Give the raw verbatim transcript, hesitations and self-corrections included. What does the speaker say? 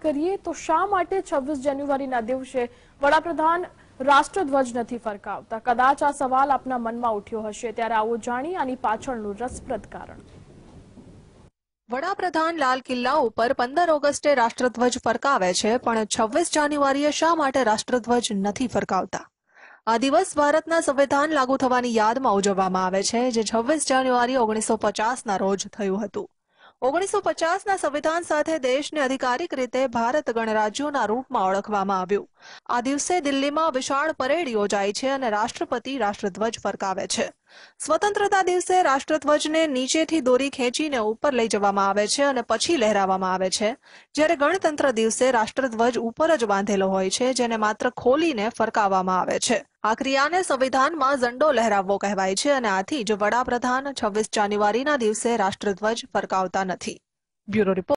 કરીએ તો શા માટે છવ્વીસ જાન્યુઆરીના દિવસે વડાપ્રધાન રાષ્ટ્રધ્વજ નથી ફરકાવતા? કદાચ આ સવાલ આપના મનમાં ઉઠ્યો હશે, ત્યારે આવો જાણીએ આની પાછળનું રસપ્રદ કારણ। વડાપ્રધાન લાલ કિલ્લા ઉપર પંદર ઓગસ્ટે રાષ્ટ્રધ્વજ ફરકાવે છે, પણ છવ્વીસ જાન્યુઆરીએ શા માટે રાષ્ટ્રધ્વજ નથી ફરકાવતા? આ દિવસ ભારતના સંવિધાન લાગુ થવાની યાદમાં ઉજવવામાં આવે છે, જે છવ્વીસ જાન્યુઆરી ઓગણીસો પચાસના રોજ થયું હતું। ઓગણીસો પચાસના સંવિધાન સાથે દેશને અધિકારિક રીતે ભારત ગણરાજ્યોના રૂપમાં ઓળખવામાં આવ્યું। આ દિવસે દિલ્હીમાં વિશાળ પરેડ યોજાય છે અને રાષ્ટ્રપતિ રાષ્ટ્રધ્વજ ફરકાવે છે। સ્વતંત્રતા દિવસે રાષ્ટ્રધ્વજને નીચેથી દોરી ખેંચીને ઉપર લઈ જવામાં આવે છે અને પછી લહેરાવવામાં આવે છે, જ્યારે ગણતંત્ર દિવસે રાષ્ટ્રધ્વજ ઉપર જ બાંધેલો હોય છે, જેને માત્ર ખોલીને ફરકાવવામાં આવે છે। આ ક્રિયાને સંવિધાનમાં ઝંડો લહેરાવવો કહેવાય છે અને આથી જ વડાપ્રધાન છવ્વીસ જાન્યુઆરીના દિવસે રાષ્ટ્રધ્વજ ફરકાવતા નથી। Bureau report.